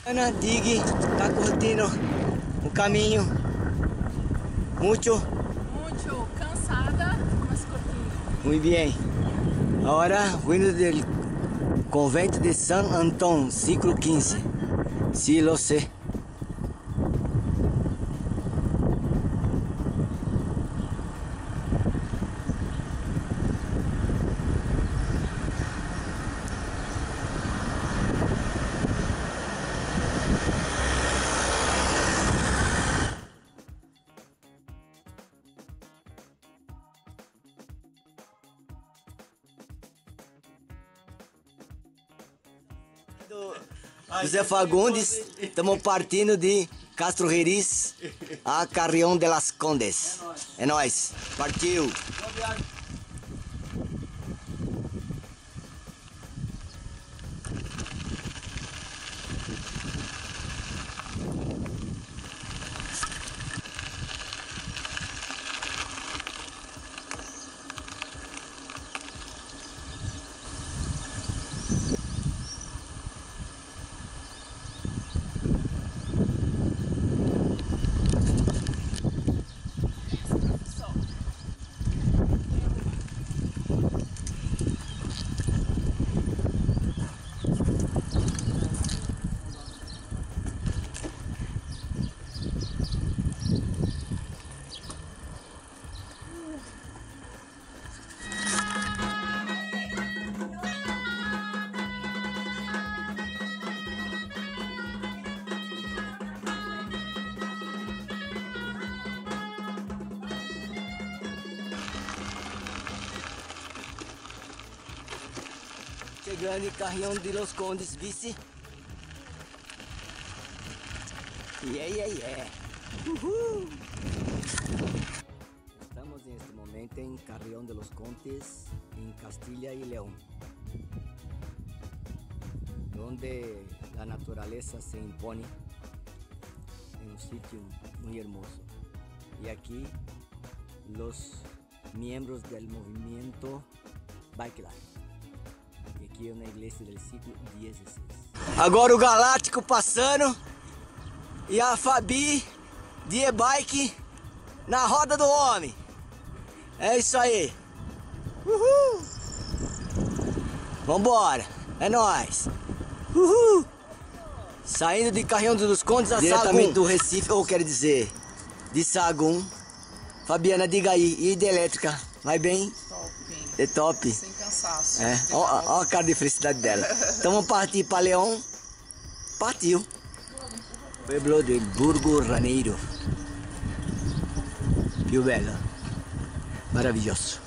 Ana Dig está curtindo o caminho. Mucho cansada, mas curtindo. Muy bien. Ahora vindo del convento de San Antón, ciclo 15. Sí, lo sé. José Fagundes, estamos partindo de Castro Reis a Carrión de las Condes. É nóis, partiu! Chegando em Carrión de los Condes, vice. Yeah. Uhul. Estamos en este momento en Carrión de los Condes, en Castilla y León, donde la naturaleza se impone en un sitio muy hermoso. Y aquí los miembros del movimiento Bike Life. E aqui é na igreja do ciclo 16. Agora o Galáctico passando e a Fabi de e-bike na roda do homem. É isso aí. Uhul! Vambora, é nóis. Uhul! Saindo de Carrión dos Condes a diretamente do Recife, ou quero dizer, de Sagum. Fabiana, diga aí, e de elétrica, vai bem? Top. É top. Sem cansaço. É, ó a cara de felicidade dela. Então vamos partir para León. Partiu. Pueblo de Burgo Raneiro. Viu, velho? Maravilhoso.